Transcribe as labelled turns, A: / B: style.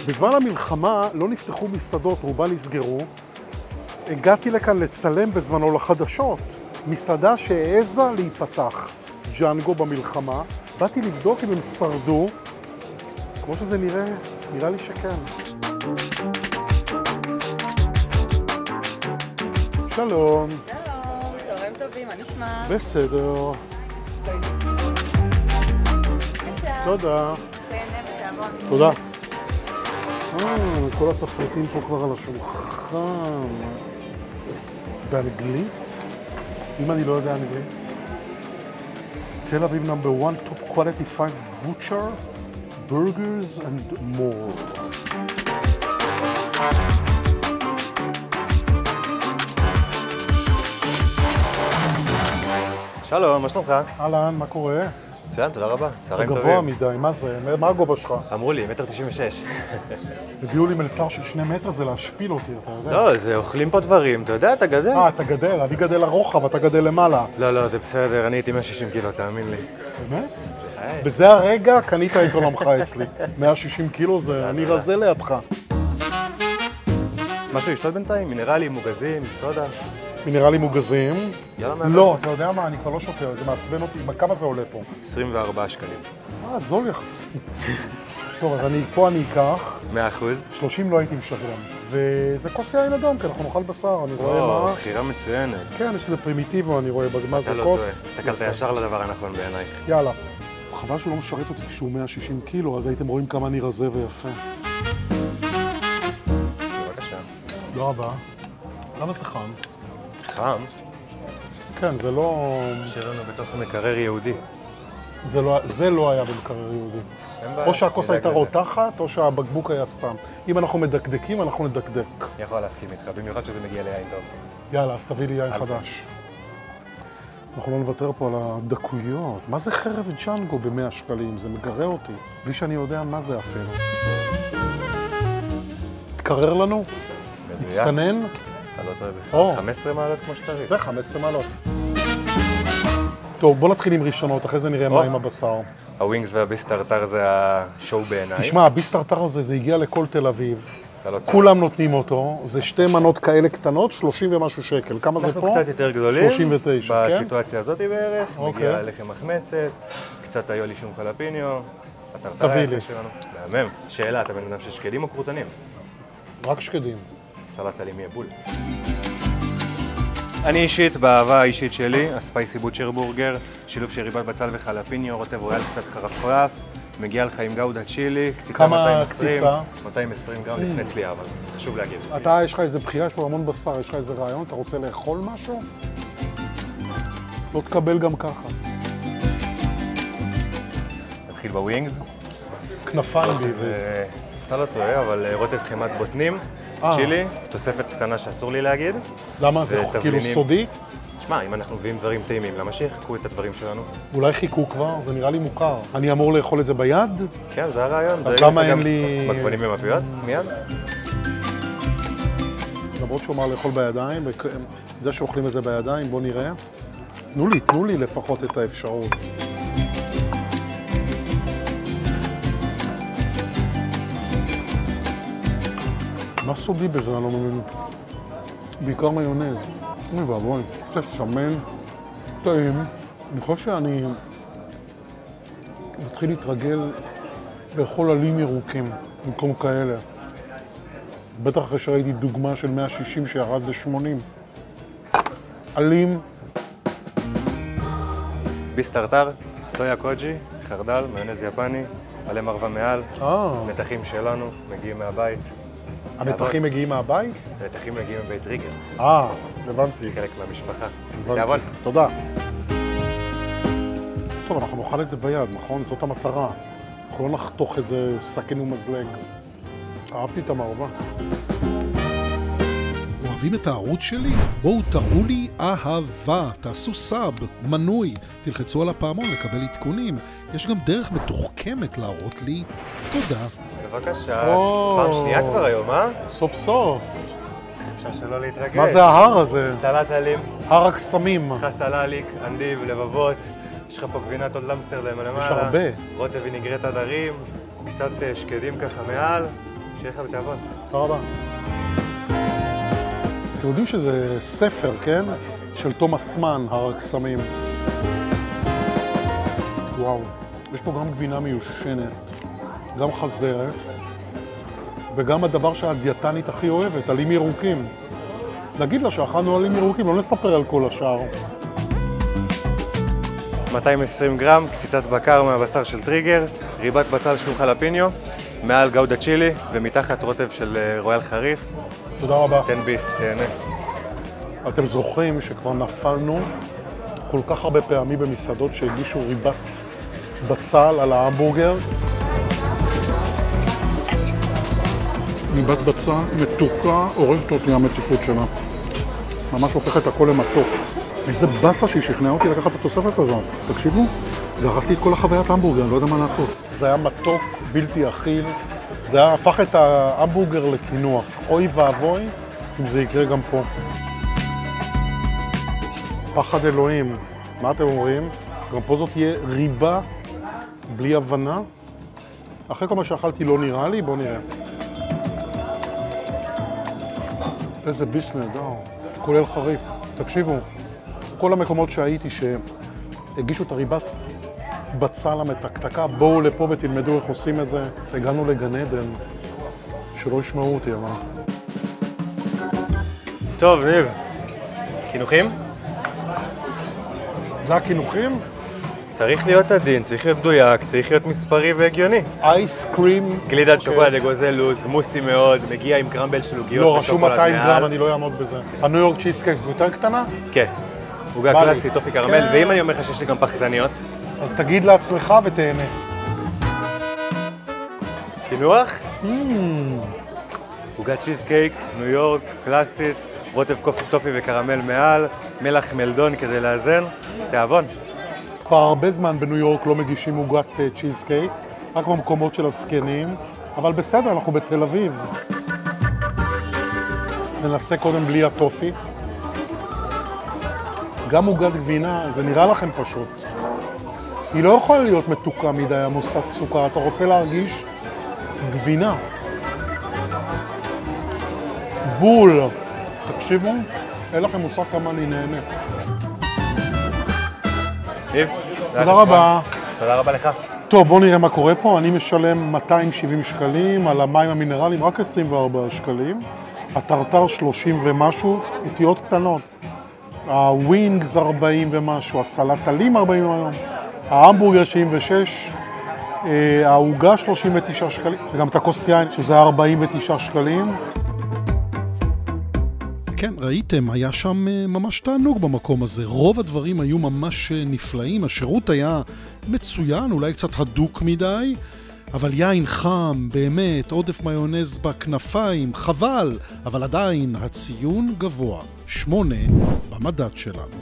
A: בזמן המלחמה לא נפתחו מסעדות, רובן נסגרו. הגעתי לכאן לצלם בזמנו לחדשות. מסעדה שהעזה להיפתח, ג'אנגו במלחמה. באתי לבדוק אם הם שרדו. כמו שזה נראה לי שכן. שלום.
B: שלום, צהריים טובים, מה נשמע?
A: בסדר.
B: בבקשה.
A: תודה.
B: תהנה ותעבור.
A: תודה. כל התפריטים פה כבר על השולחן. באנגלית? אם אני לא יודע אנגלית. תל אביב number 1, top quality 5 butcher, burgers and more.
C: שלום, מה שלומך?
A: אהלן, מה קורה?
C: מצוין, תודה רבה. צהריים טובים.
A: אתה גבוה מדי, מה זה? מה הגובה שלך?
C: אמרו לי, 1.96 מטר.
A: הביאו לי מלצר של 2 מטר, זה להשפיל אותי, אתה יודע.
C: לא, זה אוכלים פה דברים, אתה יודע, אתה גדל.
A: אתה גדל, אני גדל לרוחב, אתה גדל למעלה.
C: לא, זה בסדר, אני הייתי 160 קילו, תאמין לי.
A: באמת? בזה הרגע קנית את עולמך אצלי. 160 קילו זה, אני רזה לידך.
C: משהו לשתות בינתיים? מינרלים, מוגזים, סודה?
A: מינרלים מוגזים.
C: יאללה,
A: לא, אתה יודע מה, אני כבר לא שותה, זה מעצבן אותי. כמה זה עולה פה?
C: 24 שקלים.
A: זול יחסית. טוב, אז פה אני אקח.
C: 100%.
A: 30 לא הייתי משלם. וזה כוס יין אדום, כי אנחנו נאכל בשר, אני רואה מה...
C: בחירה מצוינת.
A: כן, יש איזה פרימיטיבו, אני רואה, מה זה
C: אתה לא
A: כוס.
C: טועה, הסתכלת ישר לדבר הנכון בעיניי.
A: יאללה. חבל שהוא לא משרת אותי כשהוא 160 קילו, אז הייתם רואים כמה אני רזה ויפה.
C: בבקשה.
A: תודה רבה. למה זה חם?
C: חם?
A: כן, זה לא...
C: שיר לנו בתוך מקרר יהודי.
A: זה לא היה במקרר יהודי.
C: אין בעיה.
A: או שהכוס הייתה רותחת, או שהבקבוק היה סתם. אם אנחנו מדקדקים, אנחנו נדקדק.
C: אני יכול להסכים איתך, במיוחד שזה מגיע ליין טוב.
A: יאללה, אז תביא לי יין חדש. אנחנו לא נוותר פה על הדקויות. מה זה חרב ג'אנגו ב100 שקלים? זה מגרה אותי, בלי שאני יודע מה זה אפילו. תקרר לנו? מצטנן?
C: אתה לא טועה בכלל. 15 מעלות כמו שצריך.
A: זה 15 מעלות. טוב, בוא נתחיל עם ראשונות, אחרי זה נראה מה עם הבשר.
C: הווינגס והביס טרטר זה השואו בעיניי.
A: תשמע, הביס טרטר הזה, זה הגיע לכל תל אביב. כולם נותנים אותו, זה 2 מנות כאלה קטנות, 30 ומשהו שקל. כמה זה פה?
C: אנחנו קצת יותר גדולים.
A: 39, כן?
C: בסיטואציה הזאת בערך. מגיע לחם מחמצת, קצת היולי שום קלפיניו.
A: תביא לי.
C: מהמם. שאלה, אתה בן אדם של שקדים או קרוטנים?
A: רק שקדים.
C: סלט עלים יהיה בול. אני אישית, באהבה האישית שלי, הספייסי בוטשר בורגר, שילוב של ריבת בצל וחלפיניו, רוטב רויאל קצת חרפרף, מגיע לך עם גאודה צ'ילי, קציצה 220. כמה קציצה? 220 גרם לפני צליעה, אבל חשוב להגיד.
A: אתה, יש לך איזה בחירה, יש פה המון בשר, יש לך איזה רעיון, אתה רוצה לאכול משהו? לא תקבל גם ככה.
C: נתחיל בווינגס.
A: כנפיים בעברית.
C: אתה לא טועה, אבל רוטב חמת בוטנים, צ'ילי, תוספת קטנה שאסור לי להגיד.
A: למה? זה כאילו סודי?
C: תשמע, אם אנחנו מביאים דברים טעימים, למה שיחכו את הדברים שלנו?
A: אולי חיכו כבר? זה נראה לי מוכר. אני אמור לאכול את זה ביד?
C: כן, זה הרעיון.
A: אז למה אין לי...
C: מגוונים במפיות? מיד?
A: למרות שהוא אמר לאכול בידיים, יודע שאוכלים את זה בידיים, בוא נראה. תנו לי לפחות את האפשרות. מה סודי בזה? אני לא מבין. בעיקר מיונז. אוי ואבוי, זה שמן, טעים. אני חושב שאני מתחיל להתרגל לאכול עלים ירוקים במקום כאלה. בטח אחרי שראיתי דוגמה של 160 שירד ל-80. עלים.
C: ביס טרטר, סויה קוג'י, חרדל, מיונז יפני, עלי מרווה מעל, נתחים שלנו, מגיעים מהבית.
A: הנתחים מגיעים מהבית?
C: הנתחים מגיעים מבית ריגר.
A: הבנתי.
C: חלק מהמשפחה.
A: הבנתי. תודה. טוב, אנחנו נאכל את זה ביד, נכון? זאת המטרה. אנחנו לא נחתוך את זה סכין ומזלג. אהבתי את המערבה. אוהבים את הערוץ שלי? בואו תראו לי אהבה, תעשו סאב, מנוי, תלחצו על הפעמון לקבל עדכונים. יש גם דרך מתוחכמת להראות לי. תודה.
C: בבקשה, פעם שנייה כבר היום, אה?
A: סוף סוף.
C: אפשר שלא להתרגש.
A: מה זה ההר הזה?
C: סלט עלים.
A: הר הקסמים.
C: חסלליק, אנדיב, לבבות. יש לך פה גבינת עוד למסטרדם למעלה.
A: יש הרבה.
C: רוטב וינגרט הדרים, קצת שקדים ככה מעל. שיהיה לך בתיאבון.
A: תודה רבה. אתם יודעים שזה ספר, כן? של תומאס מן, הר הקסמים. וואו, יש פה גם גבינה מיושנת, גם חזרת, וגם הדבר שהדיאטנית הכי אוהבת, עלים ירוקים. נגיד לה שאכלנו עלים ירוקים, לא נספר על כל השאר.
C: 220 גרם, קציצת בקר מהבשר של טריגר, ריבת בצל שום חלפיניו, מעל גאודה צ'ילי ומתחת רוטב של רויאל חריף.
A: תודה רבה.
C: תן ביס, תהנה.
A: אתם זוכרים שכבר נפלנו כל כך הרבה פעמים במסעדות שהגישו ריבת בצל על ההמבורגר. ריבת בצל מתוקה, הורגת אותי המתיקות שלה. ממש הופכת הכל למתוק. איזה בסה שהיא שכנעה אותי לקחת את התוספת הזאת. תקשיבו, זה הרס לי את כל החוויית ההמבורגר, אני לא יודע מה לעשות. זה היה מתוק, בלתי אכיל. זה היה הפך את ההמבורגר לקינוח. אוי ואבוי, אם זה יקרה גם פה. פחד אלוהים. מה אתם אומרים? גם פה זאת תהיה ריבה בלי הבנה. אחרי כל מה שאכלתי לא נראה לי, בואו נראה. איזה ביס נהדר, כולל חריף. תקשיבו, כל המקומות שהייתי שהגישו את הריבת בצל המתקתקה, בואו לפה ותלמדו איך עושים את זה. הגענו לגן עדן, שלא ישמעו אותי, אבל...
C: טוב, ניב, חינוכים?
A: זה הכינוכים?
C: צריך להיות עדין, צריך להיות מדויק, צריך להיות מספרי והגיוני.
A: אייס קרים.
C: גלידת שוקולד אגוזי לוז, מוסי מאוד, מגיע עם קרמבל של עוגיות
A: לא, רשום
C: ושוקולד
A: 200
C: מעל.
A: גרם, אני לא אעמוד בזה. הניו יורק צ'יזקייק יותר קטנה?
C: כן, עוגה
A: בא לי.
C: קלאסית, טופי קרמל,
A: כן.
C: ואם אני אומר לך שיש לי גם פחזניות,
A: אז תגיד לעצמך ותהנה.
C: קינוח? עוגת צ'יזקייק, ניו יורק, קלאסית, רוטב טופי וקרמל מעל, מלח מלדון כדי לאזן, תיאבון.
A: כבר הרבה זמן בניו יורק לא מגישים עוגת צ'יזקייק, רק במקומות של הזקנים, אבל בסדר, אנחנו בתל אביב. ננסה קודם בלי הטופי. גם עוגת גבינה, זה נראה לכם פשוט. היא לא יכולה להיות מתוקה מדי, עמוסת סוכר, אתה רוצה להרגיש גבינה. בול. תקשיבו, אין לכם מושג כמה אני נהנה.
C: ניב,
A: תודה רבה.
C: תודה רבה לך.
A: טוב, בואו נראה מה קורה פה. אני משלם 270 שקלים, על המים המינרליים רק 24 שקלים. הטרטר 30 ומשהו, אותיות קטנות. הווינגס 40 ומשהו, הסלטלים 40 ומשהו, ההמבורגר 76, העוגה 39 שקלים, וגם את הכוס יין שזה 49 שקלים. כן, ראיתם, היה שם ממש תענוג במקום הזה. רוב הדברים היו ממש נפלאים, השירות היה מצוין, אולי קצת הדוק מדי, אבל יין חם, באמת, עודף מיונז בכנפיים, חבל, אבל עדיין הציון גבוה, 8 במדד שלנו.